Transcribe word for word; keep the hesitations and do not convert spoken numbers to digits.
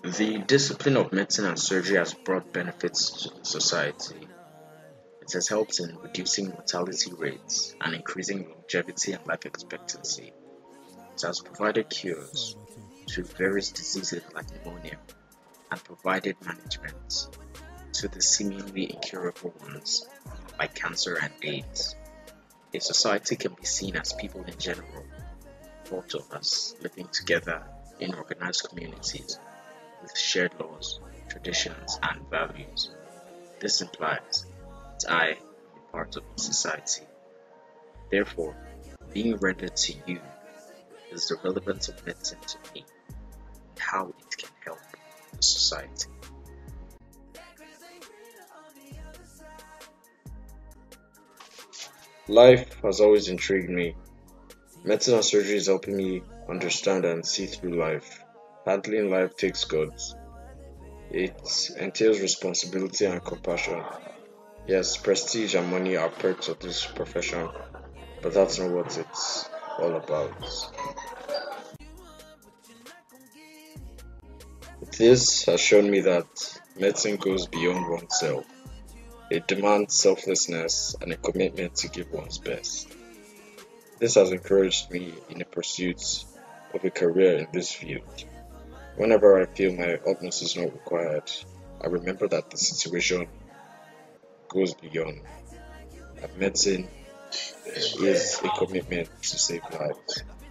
The discipline of medicine and surgery has brought benefits to society. It has helped in reducing mortality rates and increasing longevity and life expectancy. It has provided cures to various diseases like pneumonia and provided management to the seemingly incurable ones like cancer and AIDS. A society can be seen as people in general, thought of as living together in organized communities with shared laws, traditions, and values. This implies that I am part of a society. Therefore, being rendered to you is the relevance of medicine to me, and how it can help the society. Life has always intrigued me. Medicine and surgery is helping me understand and see through life. Handling life takes guts. It entails responsibility and compassion. Yes, prestige and money are perks of this profession, but that's not what it's all about. This has shown me that medicine goes beyond oneself. It demands selflessness and a commitment to give one's best. This has encouraged me in the pursuit of a career in this field. Whenever I feel my utmost is not required, I remember that the situation goes beyond, and medicine is a commitment to save lives.